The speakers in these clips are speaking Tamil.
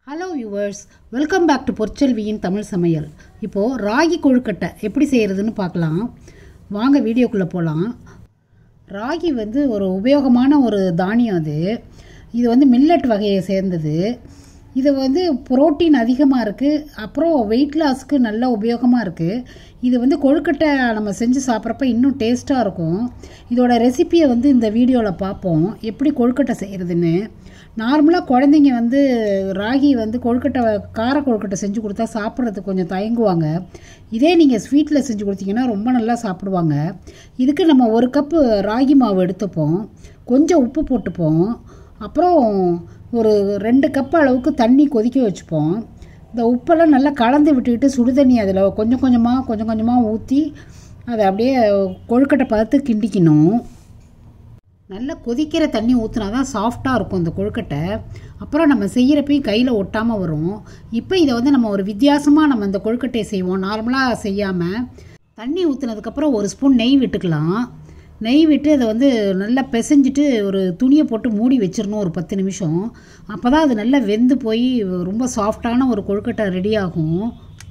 Hello viewers, welcome back to பொற்செல்வியின் தமிழ் சமையல். இப்போது ராகி கொழுக்கட்டை எப்படி செய்கிறதுன்னு பார்க்கலாம். வாங்க வீடியோக்குள்ளே போகலாம். ராகி ஒரு உபயோகமான ஒரு தானியம். இது மில்லட் வகையை சேர்ந்தது. இது புரோட்டீன் அதிகமாக இருக்குது. அப்புறம் வெயிட் லாஸ்க்கு நல்ல உபயோகமாக இருக்குது. இது கொழுக்கட்டை நம்ம செஞ்சு சாப்பிட்றப்ப இன்னும் டேஸ்ட்டாக இருக்கும். இதோட ரெசிப்பியை இந்த வீடியோவில் பார்ப்போம், எப்படி கொழுக்கட்டை செய்கிறதுன்னு. நார்மலாக குழந்தைங்க ராகி கொழுக்கட்டை, கார கொழுக்கட்டை செஞ்சு கொடுத்தா சாப்பிட்றதுக்கு கொஞ்சம் தயங்குவாங்க. இதே நீங்கள் ஸ்வீட்டில் செஞ்சு கொடுத்தீங்கன்னா ரொம்ப நல்லா சாப்பிடுவாங்க. இதுக்கு நம்ம 1 கப்பு ராகி மாவு எடுத்துப்போம், கொஞ்சம் உப்பு போட்டுப்போம், அப்புறம் ஒரு 2 கப் அளவுக்கு தண்ணி கொதிக்க வச்சுப்போம். இந்த உப்பெல்லாம் நல்லா கலந்து விட்டுக்கிட்டு சுடுதண்ணி அதில் கொஞ்சம் கொஞ்சமாக ஊற்றி அதை அப்படியே கொழுக்கட்டை பார்த்து கிண்டிக்கணும். நல்லா கொதிக்கிற தண்ணி ஊற்றினா தான் சாஃப்டாக இருக்கும் இந்த கொழுக்கட்டை. அப்புறம் நம்ம செய்கிறப்பையும் கையில் ஒட்டாமல் வரும். இப்போ இதை நம்ம ஒரு வித்தியாசமாக நம்ம இந்த கொழுக்கட்டையை செய்வோம். நார்மலாக செய்யாமல் தண்ணி ஊற்றினதுக்கப்புறம் 1 ஸ்பூன் நெய் விட்டுக்கலாம். நெய் விட்டு அதை நல்லா பிசைஞ்சிட்டு ஒரு துணியை போட்டு மூடி வச்சிடணும் ஒரு 10 நிமிஷம். அப்போ தான் அது நல்லா வெந்து போய் ரொம்ப சாஃப்டான ஒரு கொழுக்கட்டை ரெடி ஆகும்.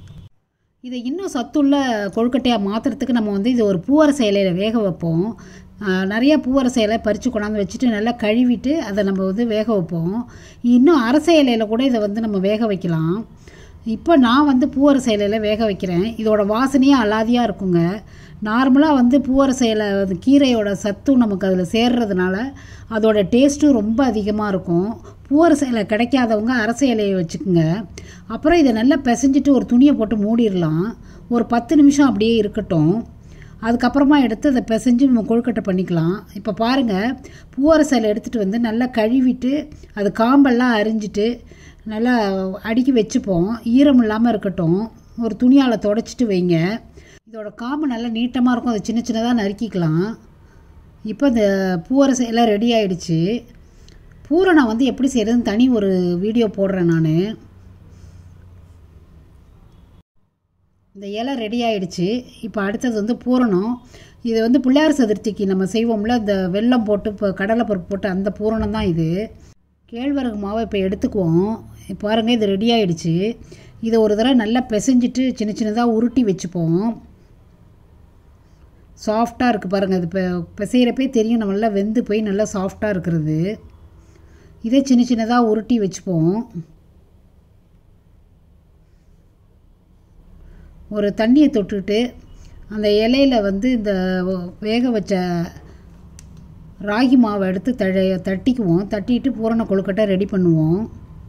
இதை இன்னும் சத்துள்ள கொழுக்கட்டையாக மாற்றுறதுக்கு நம்ம இது ஒரு பூவரச இலையில் வேக வைப்போம். நிறையா பூவரச இலை பறித்து கொண்டாந்து வச்சுட்டு நல்லா கழுவிட்டு அதை நம்ம வேக வைப்போம். இன்னும் அரச இலையில் கூட இதை நம்ம வேக வைக்கலாம். இப்போ நான் பூவரச இலையில் வேக வைக்கிறேன். இதோட வாசனையே அலாதியாக இருக்குங்க. நார்மலாக பூவரச இலை கீரையோட சத்தும் நமக்கு அதில் சேர்றதுனால அதோட டேஸ்ட்டும் ரொம்ப அதிகமாக இருக்கும். பூவரச இலை கிடைக்காதவங்க அரச இலையை வச்சுக்கோங்க. அப்புறம் இதை நல்லா பிசைஞ்சிட்டு ஒரு துணியை போட்டு மூடிடலாம். ஒரு 10 நிமிஷம் அப்படியே இருக்கட்டும். அதுக்கப்புறமா எடுத்து அதை பிசைஞ்சு நம்ம கொழுக்கட்டை பண்ணிக்கலாம். இப்போ பாருங்கள், பூவரச இலை எடுத்துகிட்டு நல்லா கழுவிட்டு அது காம்பெல்லாம் அரிஞ்சிட்டு நல்லா அடுக்கி வச்சுப்போம். ஈரம் இல்லாமல் இருக்கட்டும். ஒரு துணியால் துடைச்சிட்டு வைங்க. இதோட காம்பு நல்லா நீட்டமாக இருக்கும். அதை சின்ன சின்னதாக நறுக்கிக்கலாம். இப்போ இந்த பூவரச இலை ரெடி ஆகிடுச்சு. பூரணம் எப்படி செய்கிறதுன்னு தனி ஒரு வீடியோ போடுறேன் நான். இந்த இலை ரெடி ஆகிடுச்சு. இப்போ அடுத்தது பூரணம். இது பிள்ளையார் சதுர்த்திக்கு நம்ம செய்வோம்ல, இந்த வெல்லம் போட்டு இப்போ கடலைப்பருப்பு போட்டு அந்த பூரணம் தான் இது. கேழ்வரகு மாவை இப்போ எடுத்துக்குவோம். இப்போ பாருங்கள், இது ரெடி ஆகிடுச்சு. இதை ஒரு தடவை நல்லா பிசைஞ்சிட்டு சின்ன சின்னதாக உருட்டி வச்சுப்போம். சாஃப்டாக இருக்குது பாருங்கள். அது இப்போ பிசைகிறப்பே தெரியும் நம்ம நல்லா வெந்து போய் நல்லா சாஃப்டாக இருக்கிறது. இதே சின்ன சின்னதாக உருட்டி வச்சுப்போம். ஒரு தண்ணியை தொட்டுட்டு அந்த இலையில் இந்த வேக வச்ச ராகி மாவை எடுத்து தட்டிக்குவோம். தட்டிட்டு பூரண கொழுக்கட்டை ரெடி பண்ணுவோம்.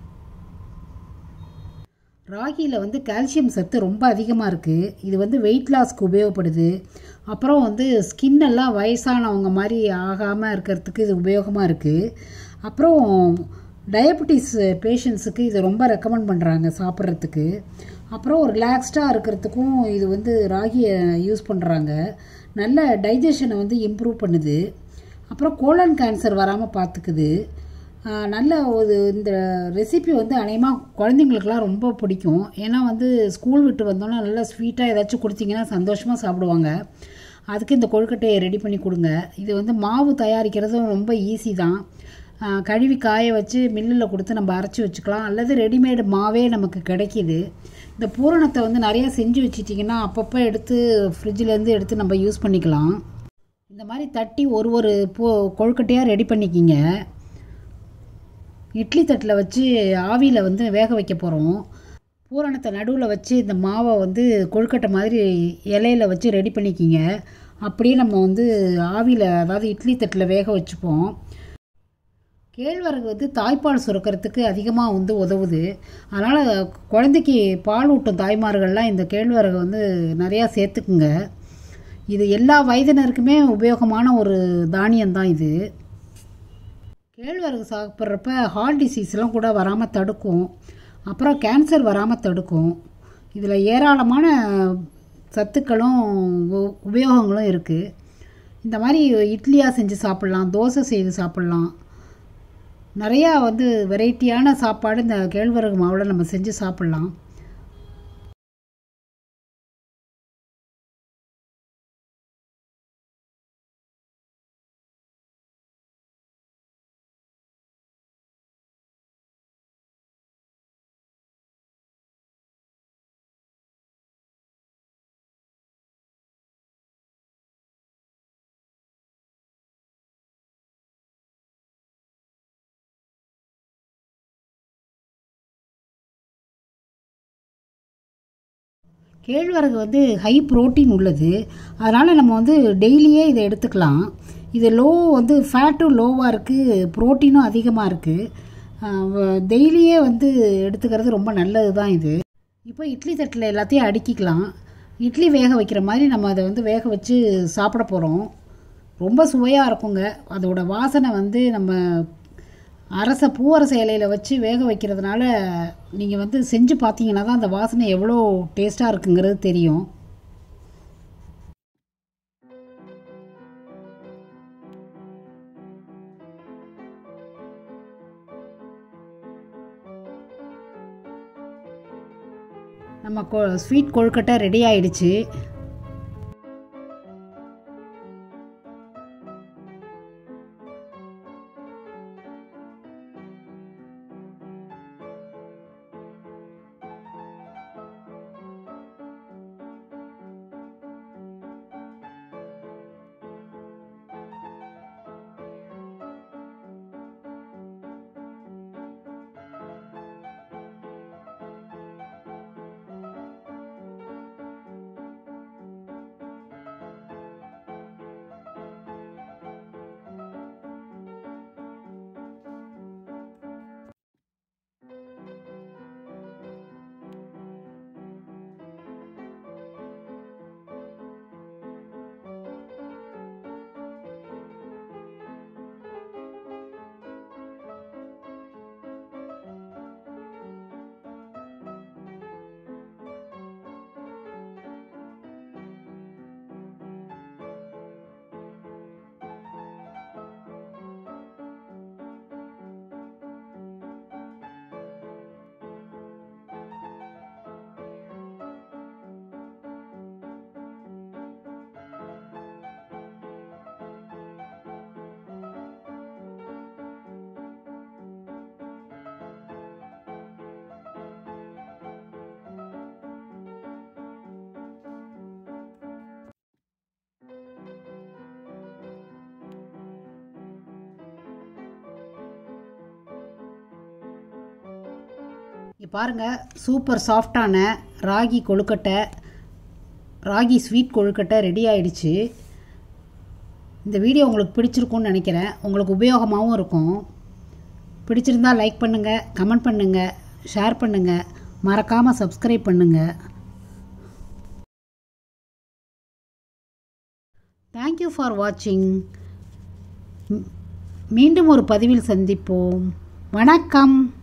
ராகியில் கால்சியம் சத்து ரொம்ப அதிகமாக இருக்குது. இது வெயிட் லாஸ்க்கு உபயோகப்படுது. அப்புறம் ஸ்கின்னெல்லாம் வயசானவங்க மாதிரி ஆகாமல் இருக்கிறதுக்கு இது உபயோகமாக இருக்குது. அப்புறம் டயபெட்டிஸ் பேஷண்ட்ஸுக்கு இது ரொம்ப ரெக்கமெண்ட் பண்ணுறாங்க சாப்பிட்றதுக்கு. அப்புறம் ரிலாக்ஸ்டாக இருக்கிறதுக்கும் இது ராகியை யூஸ் பண்ணுறாங்க. நல்ல டைஜஷனை இம்ப்ரூவ் பண்ணுது. அப்புறம் கோலன் கேன்சர் வராமல் பார்த்துக்குது. நல்ல இந்த ரெசிபி அநேகமாக குழந்தைங்களுக்கெல்லாம் ரொம்ப பிடிக்கும். ஏன்னா ஸ்கூல் விட்டு வந்தோன்னா நல்லா ஸ்வீட்டாக ஏதாச்சும் கொடுத்தீங்கன்னா சந்தோஷமாக சாப்பிடுவாங்க. அதுக்கு இந்த கொழுக்கட்டையை ரெடி பண்ணி கொடுங்க. இது மாவு தயாரிக்கிறதும் ரொம்ப ஈஸி தான். கழுவி காய வச்சு மில்லில் கொடுத்து நம்ம அரைச்சி வச்சுக்கலாம். அல்லது ரெடிமேடு மாவே நமக்கு கிடைக்கிது. இந்த பூரணத்தை நிறையா செஞ்சு வச்சிட்டிங்கன்னா அப்பப்போ எடுத்து ஃப்ரிட்ஜிலேருந்து எடுத்து நம்ம யூஸ் பண்ணிக்கலாம். இந்த மாதிரி தட்டி ஒரு கொழுக்கட்டையாக ரெடி பண்ணிக்கிங்க. இட்லி தட்டில் வச்சு ஆவியில் வேக வைக்க போகிறோம். பூரணத்தை நடுவில் வச்சு இந்த மாவை கொழுக்கட்டை மாதிரி இலையில் வச்சு ரெடி பண்ணிக்கிங்க. அப்படியே நம்ம ஆவியில், அதாவது இட்லி தட்டில் வேக வச்சுப்போம். கேழ்வரகு தாய்ப்பால் சுரக்கிறதுக்கு அதிகமாக உதவுது. அதனால் குழந்தைக்கு பால் ஊட்டும் தாய்மார்கள்லாம் இந்த கேழ்வரகு நிறையா சேர்த்துக்குங்க. இது எல்லா வயதினருக்குமே உபயோகமான ஒரு தானியம்தான் இது. கேழ்வரகு சாப்பிட்றப்ப ஹார்ட் டிசீஸ்லாம் கூட வராமல் தடுக்கும். அப்புறம் கேன்சர் வராமல் தடுக்கும். இதில் ஏராளமான சத்துக்களும் உபயோகங்களும் இருக்குது. இந்த மாதிரி இட்லியாக செஞ்சு சாப்பிட்லாம், தோசை செய்து சாப்பிட்லாம். நிறையா வெரைட்டியான சாப்பாடு இந்த கேழ்வரகு மாவில் நம்ம செஞ்சு சாப்பிட்லாம். கேழ்வரகு வந்து ஹை புரோட்டீன் உள்ளது. அதனால் நம்ம வந்து டெய்லியே இதை எடுத்துக்கலாம். இது வந்து ஃபேட்டும் லோவாக இருக்குது, புரோட்டீனும் அதிகமாக இருக்குது. டெய்லியே வந்து எடுத்துக்கிறது ரொம்ப நல்லது தான் இது. இப்போ இட்லி தட்டில் எல்லாத்தையும் அடுக்கிக்கலாம். இட்லி வேக வைக்கிற மாதிரி நம்ம அதை வந்து வேக வச்சு சாப்பிட போகிறோம். ரொம்ப சுவையாக இருக்குங்க. அதோட வாசனை வந்து நம்ம பூவரச இலையில் வச்சு வேக வைக்கிறதுனால நீங்கள் வந்து செஞ்சு பார்த்தீங்கன்னா தான் அந்த வாசனை எவ்வளோ டேஸ்ட்டாக இருக்குங்கிறது தெரியும். நம்ம ஸ்வீட் கொழுக்கட்டை ரெடி ஆயிடுச்சு. இங்கே பாருங்கள், சூப்பர் சாஃப்டான ராகி கொழுக்கட்டை, ராகி ஸ்வீட் கொழுக்கட்டை ரெடி ஆயிடுச்சு. இந்த வீடியோ உங்களுக்கு பிடிச்சிருக்கும்னு நினைக்கிறேன். உங்களுக்கு உபயோகமாகவும் இருக்கும். பிடிச்சிருந்தால் லைக் பண்ணுங்கள், கமெண்ட் பண்ணுங்கள், ஷேர் பண்ணுங்கள், மறக்காமல் சப்ஸ்கிரைப் பண்ணுங்கள். தேங்க்யூ ஃபார் வாட்சிங். மீண்டும் ஒரு பதிவில் சந்திப்போம். வணக்கம்.